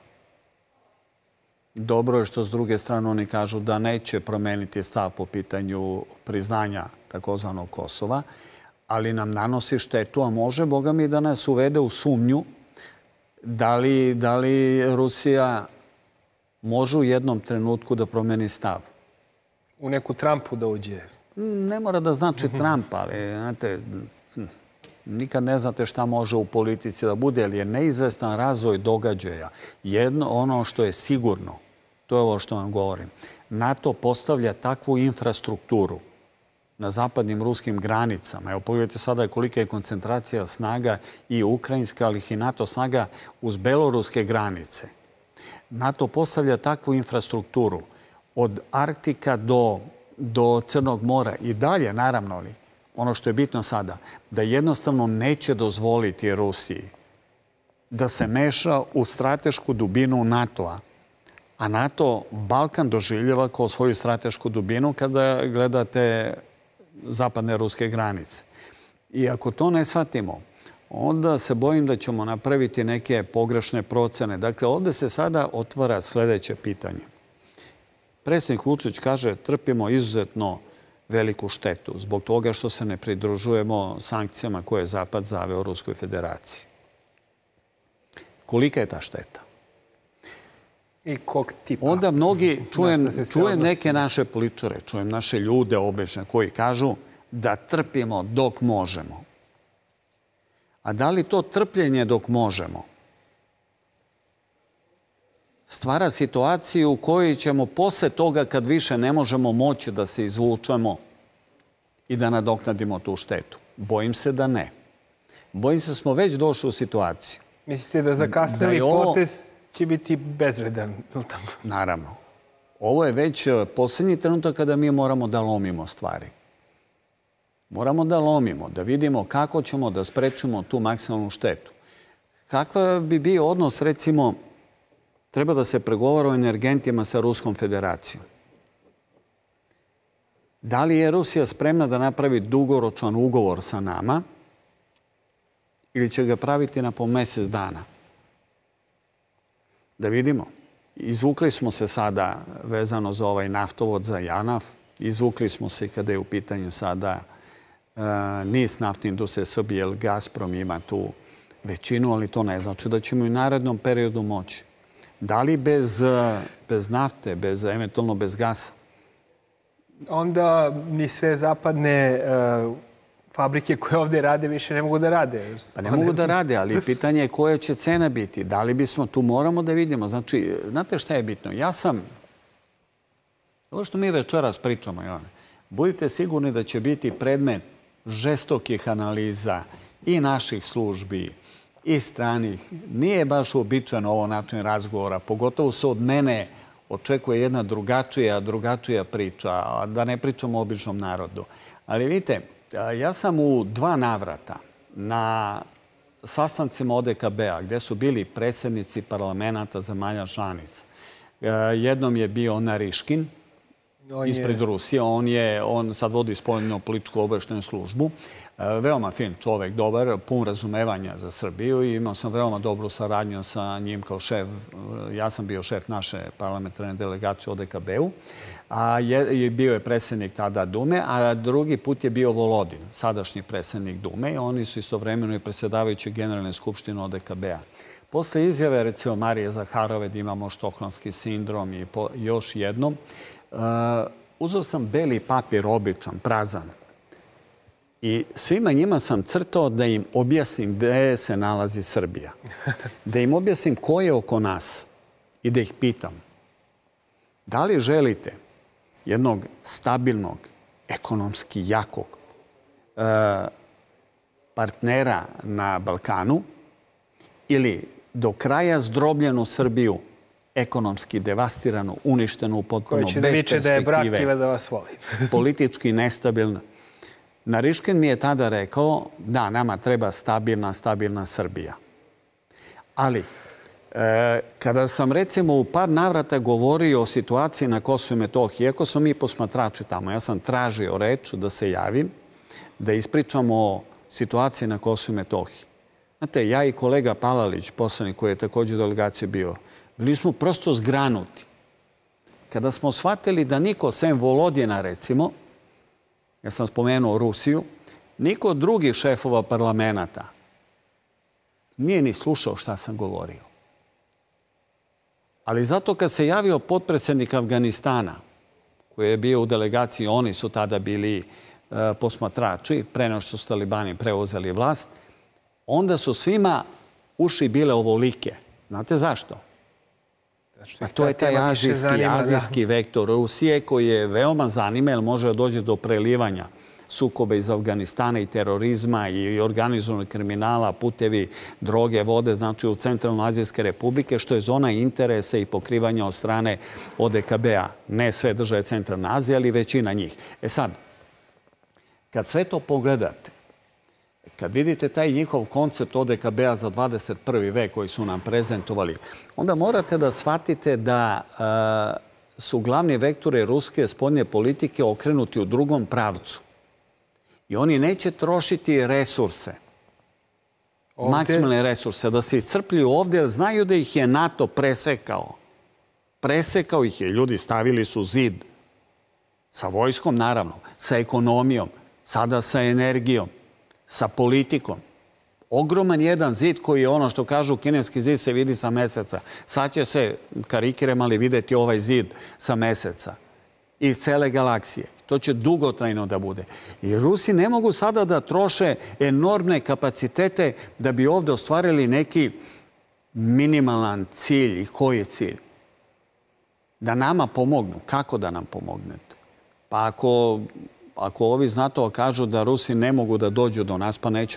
Dobro je što s druge strane oni kažu da neće promeniti stav po pitanju priznanja takozvanog Kosova, ali nam nanosi štetu, a može, Boga mi, da nas uvede u sumnju da li Rusija može u jednom trenutku da promeni stav. U neku Trumpu da uđe. Ne mora da znači Trump, ali znate, nikad ne znate šta može u politici da bude, ali je neizvestan razvoj događaja. Ono što je sigurno, to je ovo što vam govorim, NATO postavlja takvu infrastrukturu na zapadnim ruskim granicama. Evo, pogledajte sada kolika je koncentracija snaga i ukrajinska, ali i NATO snaga uz beloruske granice. NATO postavlja takvu infrastrukturu od Arktika do Crnog mora i dalje, naravno li, ono što je bitno sada, da jednostavno neće dozvoliti Rusiji da se meša u stratešku dubinu NATO-a. A NATO Balkan doživljava kao svoju stratešku dubinu kada gledate zapadne ruske granice. I ako to ne shvatimo, onda se bojim da ćemo napraviti neke pogrešne procene. Dakle, ovdje se sada otvara sljedeće pitanje. Predsjednik Vučić kaže trpimo izuzetno veliku štetu zbog toga što se ne pridružujemo sankcijama koje je Zapad zaveo Ruskoj federaciji. Kolika je ta šteta? I kog tipa? Onda mnogi, čujem neke naše političare, čujem naše ljude obične koji kažu da trpimo dok možemo. A da li to trpljenje dok možemo stvara situaciju u kojoj ćemo posle toga kad više ne možemo moći da se izvučemo i da nadoknadimo tu štetu? Bojim se da ne. Bojim se da smo već došli u situaciju. Mislite da zakasnili potez će biti bezvredan? Naravno. Ovo je već posljednji trenutak kada mi moramo da lomimo stvari. Moramo da lomimo, da vidimo kako ćemo da sprečimo tu maksimalnu štetu. Kakav bi bio odnos, recimo, treba da se pregovara o energentima sa Ruskom federacijom. Da li je Rusija spremna da napravi dugoročan ugovor sa nama ili će ga praviti na po mjesec dana? Da vidimo. Izvukli smo se sada vezano za ovaj naftovod za JANAF. Izvukli smo se kada je u pitanju sada NIS, naftne industrije Srbije, jer Gazprom ima tu većinu, ali to ne znači da ćemo i u narednom periodu moći. Da li bez nafte, eventualno bez gasa? Onda ni sve zapadne fabrike koje ovdje rade više ne mogu da rade. Pa ne mogu da rade, ali pitanje je koja će cena biti. Da li bismo tu moramo da vidimo? Znači, znate šta je bitno? Ovo što mi večeras pričamo, Jovane, budite sigurni da će biti predmet žestokih analiza i naših službi i stranih. Nije baš uobičajeno ovo način razgovora. Pogotovo se od mene očekuje jedna drugačija priča, a da ne pričamo o običnom narodu. Ali vidite, ja sam u 2 navrata na sastancima ODKB-a gdje su bili predsjednici parlamenta zemalja članica. Jednom je bio Nariškin ispred Rusije. On sad vodi spoljnu političku obavještajnu službu. Veoma fin čovjek, dobar, pun razumevanja za Srbiju i imao sam veoma dobru saradnju sa njim kao šef. Ja sam bio šef naše parlamentarne delegacije u ODKB-u. Bio je predsjednik tada Dume, a drugi put je bio Volodin, sadašnji predsjednik Dume. Oni su istovremeno i predsjedavajući Generalne skupštine ODKB-a. Posle izjave, recimo, Marije Zaharove da imamo štokholmski sindrom i još jednom, uzeo sam beli papir, običan, prazan. I svima njima sam crtao da im objasnim gde se nalazi Srbija. Da im objasnim ko je oko nas i da ih pitam da li želite jednog stabilnog, ekonomski jakog partnera na Balkanu ili do kraja zdrobljenu Srbiju, ekonomski devastiranu, uništenu, potpuno bez perspektive. Koji će da viče da je brak ili da vas voli. Politički nestabilna. Nariškin mi je tada rekao da nama treba stabilna Srbija. Ali, kada sam recimo u par navrata govorio o situaciji na Kosovu i Metohiji, iako smo mi posmatrači tamo, ja sam tražio reč da se javim, da ispričamo o situaciji na Kosovu i Metohiji. Znate, ja i kolega Palalić, poslanik koji je također u delegaciji bio, bili smo prosto zgranuti. Kada smo shvatili da niko, sem Volodina recimo, ja sam spomenuo Rusiju, niko od drugih šefova parlamenta nije ni slušao šta sam govorio. Ali zato kad se javio potpredsjednik Afganistana, koji je bio u delegaciji, oni su tada bili posmatrači, pre nego što su talibani preuzeli vlast, onda su svima uši bile ovolike. Znate zašto? A to je taj azijski vektor Rusije koji je veoma zanima, jer može da dođe do prelivanja sukoba iz Afganistana i terorizma i organizovanog kriminala, putevi, droge, vode, znači u Centralnoazijske republike, što je zona interesa i pokrivanja od strane ODKB-a. Ne sve države Centralne Azije, ali većina njih. E sad, kad sve to pogledate, kad vidite taj njihov koncept ODKB-a za 21. vek koji su nam prezentovali, onda morate da shvatite da su glavni vektore ruske spoljne politike okrenuti u drugom pravcu. I oni neće trošiti resurse, maksimalne resurse, da se iscrpljuju ovdje, jer znaju da ih je NATO presekao. Presekao ih je, ljudi stavili su zid. Sa vojskom, naravno, sa ekonomijom, sada sa energijom, sa politikom. Ogroman jedan zid koji je ono što kažu kineski zid se vidi sa meseca. Sad će se, karikiram, ali videti ovaj zid sa meseca iz cele galaksije. To će dugotrajno da bude. I Rusi ne mogu sada da troše enormne kapacitete da bi ovdje ostvarili neki minimalan cilj. I koji je cilj? Da nama pomognu. Kako da nam pomognete? Pa ako ovi iz NATO-a kažu da Rusi ne mogu da dođu do nas, pa neće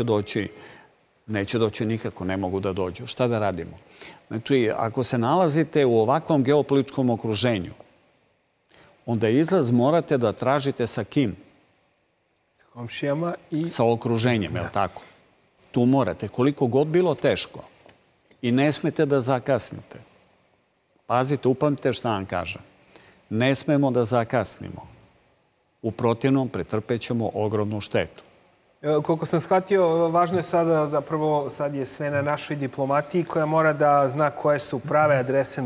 doći nikako, ne mogu da dođu. Šta da radimo? Znači, ako se nalazite u ovakvom geopolitičkom okruženju, onda izlaz morate da tražite sa kim? Sa komšijama i... Sa okruženjem, je li tako? Tu morate, koliko god bilo teško. I ne smete da zakasnite. Pazite, upamtite šta vam kažem. Ne smemo da zakasnimo. U protivnom pretrpećemo ogromnu štetu. Koliko sam shvatio, važno je sada, zapravo sad je sve na našoj diplomatiji koja mora da zna koje su prave adrese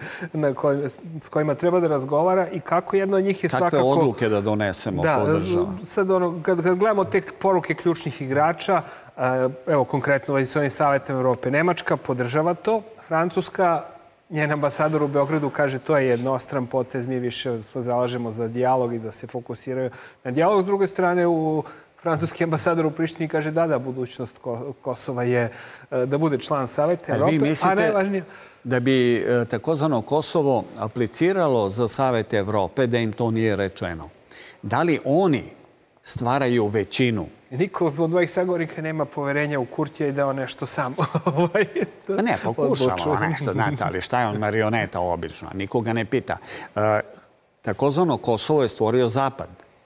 s kojima treba da razgovara i kako jedna od njih je svakako... Kakve odluke da donesemo kao država? Sad, kad gledamo te poruke ključnih igrača, evo konkretno s ovim Savetom Evrope, Nemačka podržava to, Francuska, njen ambasador u Beogradu kaže to je jednostran potez, mi više zalažemo za dijalog i da se fokusiraju na dijalog. S druge strane, francuski ambasador u Prištini kaže da, budućnost Kosova je da bude član Saveta Evrope. Vi mislite da bi takozvano Kosovo apliciralo za Savet Evrope, da im to nije rečeno? Da li oni stvaraju većinu? Niko od ovih sagovornika nema poverenja u Kurtija i da on nešto sam... Ne, pokušamo nešto, znate, ali šta je on marioneta obično? Nikoga ne pita. Takozvano Kosovo je stvorio Zapad.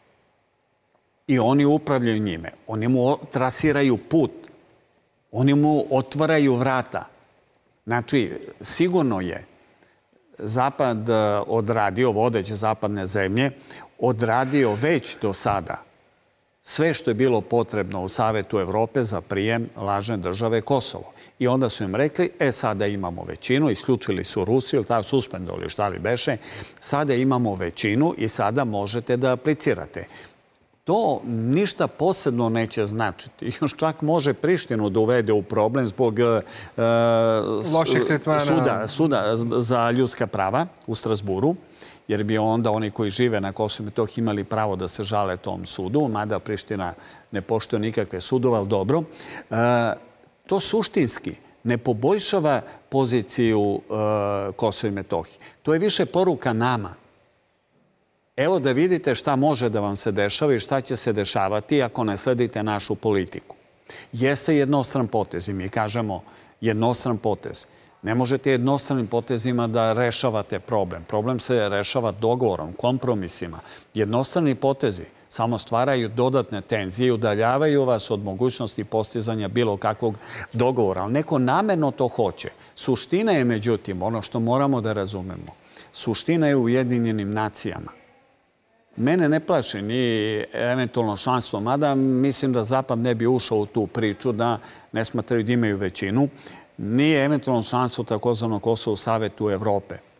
I oni upravljaju njime. Oni mu trasiraju put. Oni mu otvaraju vrata. Znači, sigurno je Zapad odradio, vodeće zapadne zemlje, odradio već do sada sve što je bilo potrebno u Savetu Evrope za prijem lažne države Kosovo. I onda su im rekli, sada imamo većinu, isključili su Rusiju, tako suspendovali šta li beše, sada imamo većinu i sada možete da aplicirate. To ništa posebno neće značiti. Još čak može Prištinu da uvede u problem zbog suda za ljudska prava u Strasburu, jer bi onda oni koji žive na Kosovu i Metohiji imali pravo da se žale tom sudu, mada Priština ne poštuje nikakve sudove, ali dobro. To suštinski ne poboljšava poziciju Kosova i Metohije. To je više poruka nama. Evo da vidite šta može da vam se dešava i šta će se dešavati ako ne sledite našu politiku. Jeste jednostran potez i mi kažemo jednostran potez. Ne možete jednostranim potezima da rešavate problem. Problem se rešava dogovorom, kompromisima. Jednostrani potezi samo stvaraju dodatne tenzije i udaljavaju vas od mogućnosti postizanja bilo kakvog dogovora. Ali neko namerno to hoće. Suština je, međutim, ono što moramo da razumemo. Suština je u Ujedinjenim nacijama. Mene ne plaši ni eventualno članstvo, mada mislim da Zapad ne bi ušao u tu priču, da ne smatraju da imaju većinu. Nije eventualno članstvo takozvano Kosovo u Savetu Evrope.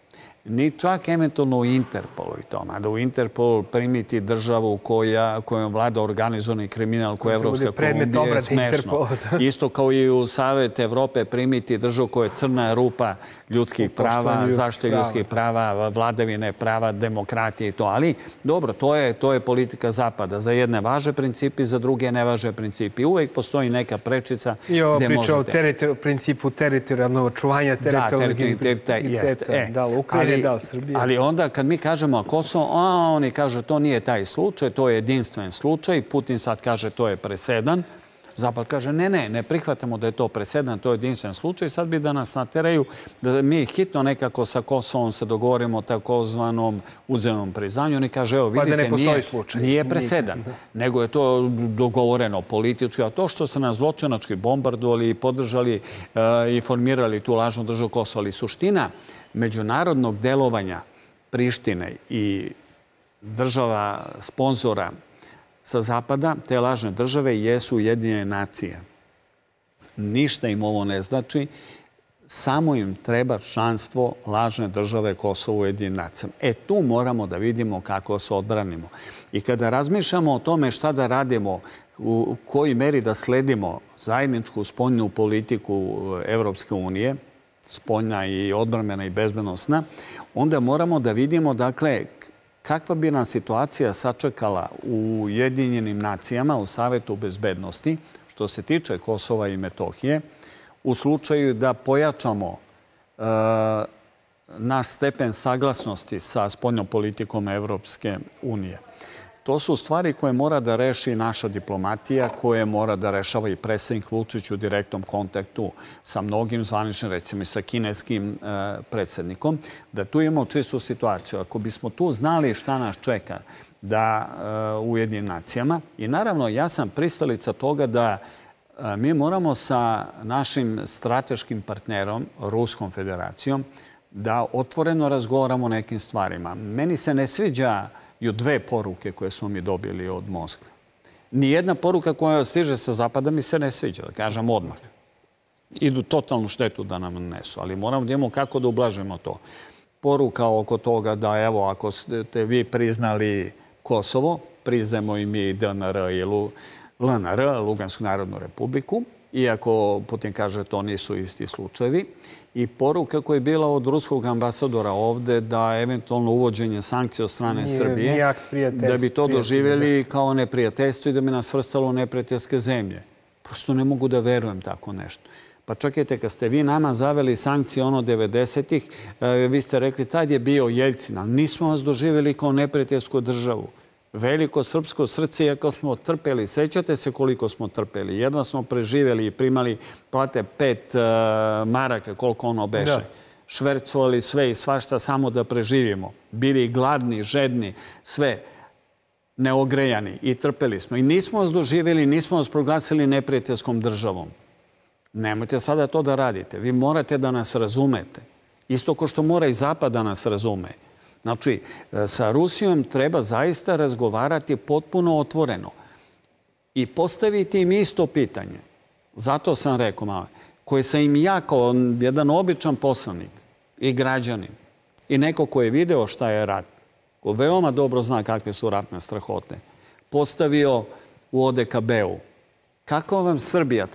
ni čak eventualno u Interpolu i to. Mada u Interpol primiti državu kojom vlada organizovani kriminal, koja je Evropska Kolumbija, je smešno. Isto kao i u Savet Evrope primiti državu koja je crna rupa ljudskih prava, zaštite ljudskih prava, vladavine prava, demokratije i to. Ali, dobro, to je politika Zapada. Za jedne važe principi, za druge ne važe principi. Uvijek postoji neka prečica gdje možete... I ovo priča o principu teritorijalnog očuvanja, teritorijalnog integriteta. Da li Ukrajine, da li Srbije. Ali onda kad mi kažemo Kosovo, oni kažu to nije taj slučaj, to je jedinstven slučaj. Putin sad kaže to je presedan. Zapad kaže ne prihvatamo da je to presedan, to je jedinstven slučaj. Sad bi da nas nateraju da mi hitno nekako sa Kosovom se dogovorimo o takozvanom uzajamnom priznanju. Oni kaže, evo vidite, nije presedan, nego je to dogovoreno politički. A to što se nas zločinački bombardovali i podržali i formirali tu lažnu državu Kosova, ali suština međunarodnog delovanja Prištine i država sponzora sa Zapada, te lažne države jesu Ujedinjene nacije. Ništa im ovo ne znači, samo im treba članstvo lažne države Kosovo u Ujedinjenim nacijama. Tu moramo da vidimo kako se odbranimo. I kada razmišljamo o tome šta da radimo, u kojoj meri da sledimo zajedničku spoljnu politiku Evropske unije, spoljna i odbrambena i bezbednosna, onda moramo da vidimo, dakle, kakva bi nam situacija sačekala u Ujedinjenim nacijama, u Savetu bezbednosti, što se tiče Kosova i Metohije, u slučaju da pojačamo naš stepen saglasnosti sa spoljnom politikom Evropske unije. To su stvari koje mora da reši naša diplomatija, koje mora da rešava i predsjednik Vučić u direktnom kontaktu sa mnogim zvaničnim, recimo i sa kineskim predsjednikom, da tu imamo čistu situaciju. Ako bismo tu znali šta nas čeka da u Ujedinjenim nacijama, i naravno ja sam pristalica toga da mi moramo sa našim strateškim partnerom, Ruskom federacijom, da otvoreno razgovaramo o nekim stvarima. Meni se ne sviđa dve poruke koje smo mi dobili od Moskve. Nijedna poruka koja stiže sa Zapada mi se ne sviđa, da kažem odmah. Idu totalnu štetu da nam nesu, ali moramo da imamo kako da ublažimo to. Poruka oko toga da, evo, ako ste vi priznali Kosovo, priznajemo i mi DNR i LNR, Lugansku narodnu republiku, iako Putin kaže to nisu isti slučajevi. I poruka koja je bila od ruskog ambasadora ovde da eventualno uvođenje sankcija od strane Srbije, da bi to doživjeli kao neprijateljstvo i da bi nas svrstalo u neprijateljske zemlje. Prosto ne mogu da verujem tako nešto. Pa čekajte, kad ste vi nama zaveli sankcije 90-ih, vi ste rekli tad je bio Jeljcin, ali nismo vas doživjeli kao neprijateljsku državu. Veliko srpsko srce, iako smo trpeli, sećate se koliko smo trpeli. Jedva smo preživjeli i primali plate 5 maraka, koliko ono beše. Švercovali sve i svašta samo da preživimo. Bili gladni, žedni, sve neogrejani i trpeli smo. I nismo vas doživjeli, nismo vas proglasili neprijateljskom državom. Nemojte sada to da radite. Vi morate da nas razumete. Isto kao što mora i Zapad da nas razume. Znači, sa Rusijom treba zaista razgovarati potpuno otvoreno i postaviti im isto pitanje. Zato sam rekao malo, koje sam im ja kao jedan običan poslanik i građanin i neko ko je video šta je rat, ko veoma dobro zna kakve su ratne strahote, postavio u ODKB-u. Kako vam Srbija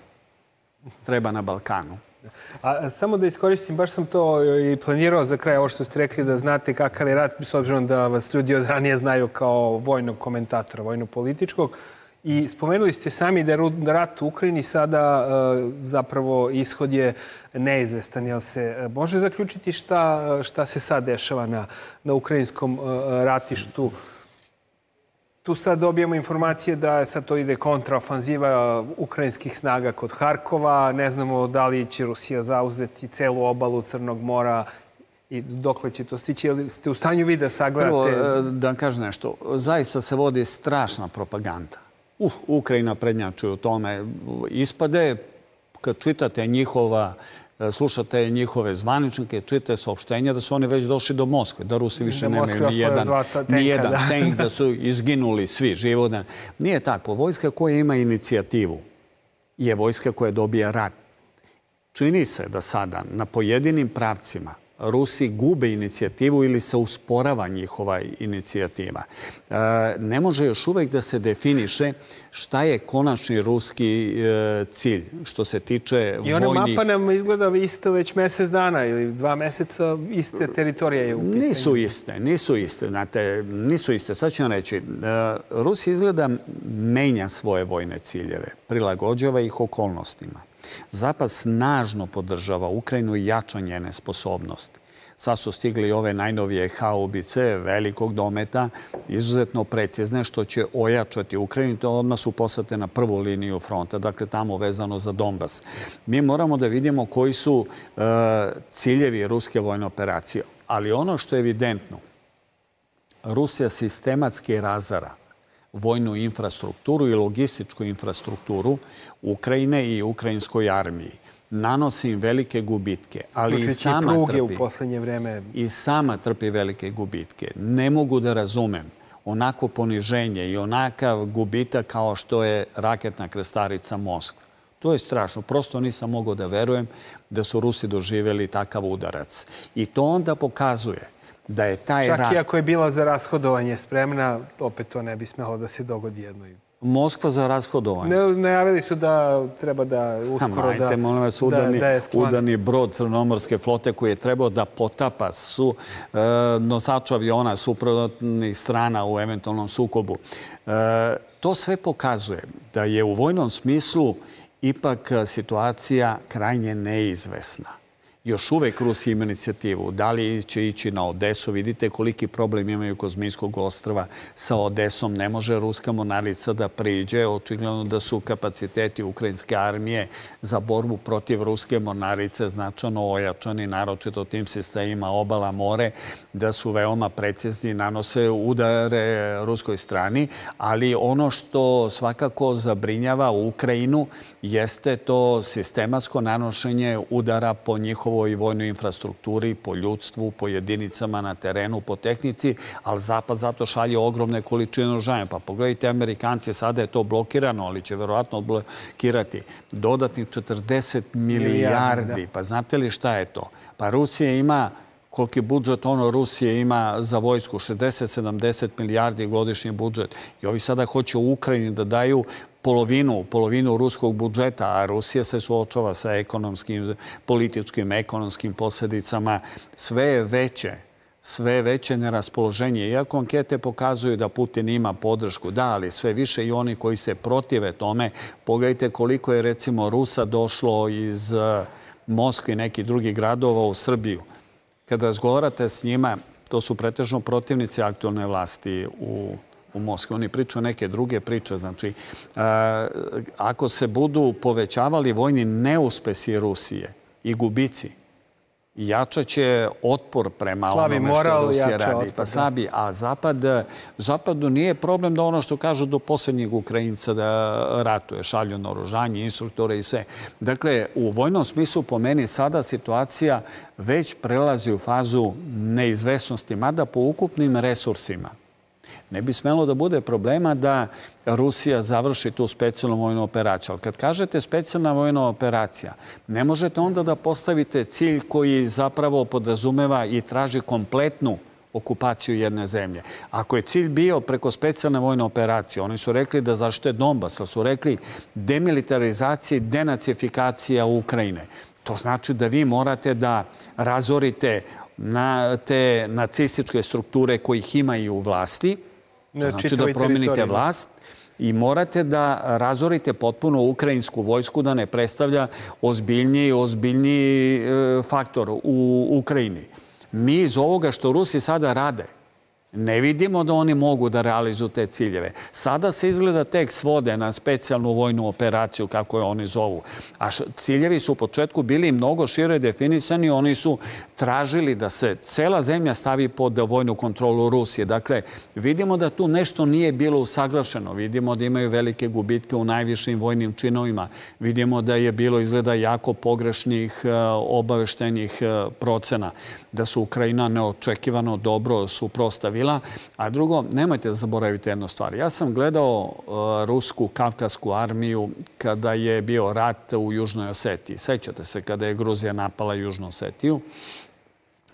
treba na Balkanu? A samo da iskoristim, baš sam to i planirao za kraj, ovo što ste rekli da znate kakav je rat, s obzirom da vas ljudi od ranije znaju kao vojnog komentatora, vojno-političkog. I spomenuli ste sami da je rat u Ukrajini sada zapravo ishod je neizvestan. Jel se može zaključiti šta se sad dešava na ukrajinskom ratištu? Tu sad dobijemo informacije da sad to ide kontraofanziva ukrajinskih snaga kod Harkova. Ne znamo da li će Rusija zauzeti celu obalu Crnog mora i dokle će to stići. Jel ste u stanju vi da sagledate? Prvo, da kažem nešto. Zaista se vodi strašna propaganda. Ukrajina prednjači u tome. Ispade, kad čitate slušate njihove zvaničnike, čitate saopštenja da su oni već došli do Moskve, da Rusi više nemaju nijedan tank, da su izginuli svi životni. Nije tako. Vojska koja ima inicijativu je vojska koja dobija rat. Čini se da sada na pojedinim pravcima Rusi gube inicijativu ili se usporava njihova inicijativa. Ne može još uvek da se definiše šta je konačni ruski cilj što se tiče vojnih... I ona mapa nam izgleda isto već mesec dana ili 2 meseca, iste teritorije je u pitanju. Nisu iste. Znate, nisu iste. Sad ću vam reći. Rusija izgleda menja svoje vojne ciljeve, prilagođava ih okolnostima. Zapad snažno podržava Ukrajinu i jača njene sposobnosti. Sad su stigli ove najnovije haubice velikog dometa, izuzetno precizne, što će ojačati Ukrajinu. To odmah su poslate na prvu liniju fronta, dakle tamo vezano za Donbas. Mi moramo da vidimo koji su ciljevi ruske vojne operacije. Ali ono što je evidentno, Rusija sistematski razara vojnu infrastrukturu i logističku infrastrukturu Ukrajine i ukrajinskoj armiji. Nanosi im velike gubitke, ali i sama trpi velike gubitke. Ne mogu da razumem onako poniženje i onakav gubitak kao što je raketna krstarica Moskva. To je strašno. Prosto nisam mogao da verujem da su Rusi doživjeli takav udarac. I to onda pokazuje da je taj rat... Čak i ako je bila za rashodovanje spremna, opet to ne bi smelo da se dogodi jednoj. Moskva za rashodovanje? Najavili su da treba da uskoro da... Ajte, molim vas, udani brod crnomorske flote koji je trebao da potapa su nosač aviona suprotnih strana u eventualnom sukobu. To sve pokazuje da je u vojnom smislu ipak situacija krajnje neizvesna. Još uvek Rusija ima inicijativu. Da li će ići na Odesu? Vidite koliki problem imaju kod Zmijskog ostrva sa Odesom. Ne može ruska mornarica da priđe. Očigledno da su kapaciteti ukrajinske armije za borbu protiv ruske mornarice značajno ojačani, naročito tim sistemima obala more, da su veoma precizni, nanose udare ruskoj strani. Ali ono što svakako zabrinjava Ukrajinu jeste to sistematsko nanošenje udara po njihovoj vojnoj infrastrukturi, po ljudstvu, po jedinicama na terenu, po tehnici, ali Zapad zato šalje ogromne količine oružja. Pa pogledajte, Amerikanci, sada je to blokirano, ali će verovatno odblokirati dodatnih 40 milijardi. Pa znate li šta je to? Pa Rusija ima, koliki budžet Rusija ima za vojsku, 60-70 milijardi godišnji budžet. I ovi sada hoće u Ukrajini da daju polovinu ruskog budžeta, a Rusija se suočava sa političkim, ekonomskim posljedicama. Sve je veće neraspoloženje. Iako ankete pokazuju da Putin ima podršku, da, ali sve više i oni koji se protive tome. Pogledajte koliko je, recimo, Rusa došlo iz Moskve i nekih drugih gradova u Srbiju. Kad razgovarate s njima, to su pretežno protivnici aktualne vlasti u Moskvi. Oni pričaju neke druge priče. Znači, ako se budu povećavali vojni neuspesi Rusije i gubici, jačaće otpor prema onome što Rusija radi. A Zapadu nije problem da ono što kažu do posljednjeg Ukrajinca da ratuje, šalju naoružanje, instruktore i sve. Dakle, u vojnom smislu po meni sada situacija već prelazi u fazu neizvesnosti, mada po ukupnim resursima ne bi smelo da bude problema da Rusija završi tu specijalnu vojnu operaciju. Ali kad kažete specijalna vojna operacija, ne možete onda da postavite cilj koji zapravo podrazumeva i traži kompletnu okupaciju jedne zemlje. Ako je cilj bio preko specijalne vojne operacije, oni su rekli da zaštite Donbas, ali su rekli demilitarizacija i denacifikacija Ukrajine. To znači da vi morate da razorite te nacističke strukture kojih ima i u vlasti. To znači da promijenite vlast i morate da razorite potpuno ukrajinsku vojsku da ne predstavlja ozbiljniji faktor u Ukrajini. Mi iz ovoga što Rusi sada rade ne vidimo da oni mogu da realizuju te ciljeve. Sada se izgleda tek svode na specijalnu vojnu operaciju, kako je oni zovu. A ciljevi su u početku bili mnogo šire definisani. Oni su tražili da se cela zemlja stavi pod vojnu kontrolu Rusije. Dakle, vidimo da tu nešto nije bilo usaglašeno. Vidimo da imaju velike gubitke u najvišim vojnim činovima. Vidimo da je bilo izgleda jako pogrešnih obaveštenih procena. Da su Ukrajina neočekivano dobro suprotstavila. A drugo, nemojte da zaboravite jednu stvar. Ja sam gledao rusku kavkazsku armiju kada je bio rat u Južnoj Osetiji. Sećate se kada je Gruzija napala Južnu Osetiju.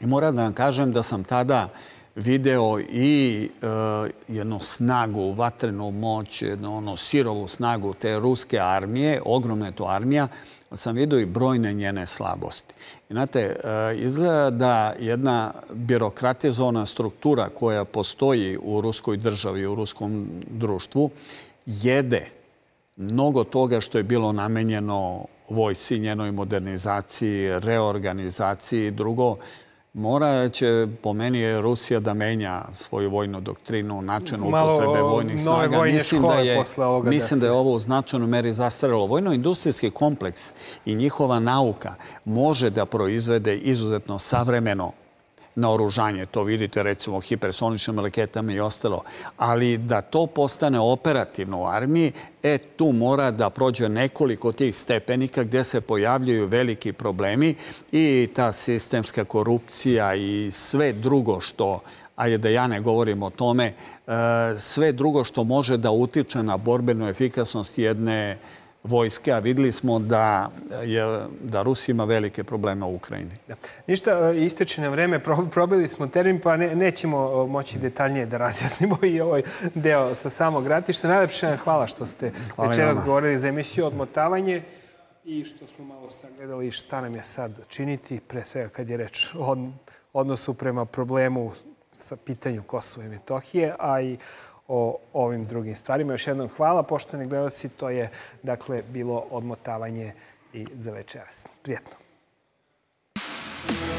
I moram da vam kažem da sam tada video i jednu snagu, vatrenu moć, sirovu snagu te ruske armije, ogromna je to armija, sam vidio i brojne njene slabosti. I znate, izgleda da jedna birokratizovana struktura koja postoji u ruskoj državi, u ruskom društvu, jede mnogo toga što je bilo namenjeno vojsci, njenoj modernizaciji, reorganizaciji. Drugo, mora će, po meni, Rusija da menja svoju vojnu doktrinu, način upotrebe vojnih snaga. Mislim da je ovo u značajnoj meri zastarelo. Vojno-industrijski kompleks i njihova nauka može da proizvede izuzetno savremeno naoružanje. To vidite, recimo, hipersoničnim raketama i ostalo. Ali da to postane operativno u armiji, tu mora da prođe nekoliko tih stepenika gdje se pojavljaju veliki problemi i ta sistemska korupcija i sve drugo što, ajde da ja ne govorim o tome, sve drugo što može da utiče na borbenu efikasnost jedne vojske, a vidjeli smo da Rusija ima velike probleme u Ukrajini. Ništa, ističe nam vreme, probili smo termin, pa nećemo moći detaljnije da razjasnimo i ovaj deo sa samog ratišta. Najlepše hvala što ste večeras govorili za emisiju Odmotavanje i što smo malo sagledali šta nam je sad činiti, pre svega kad je reč o odnosu prema problemu sa pitanju Kosova i Metohije, a i o ovim drugim stvarima. Još jednom hvala, poštovani gledalci. To je, dakle, bilo Odmotavanje i za večeras. Prijetno.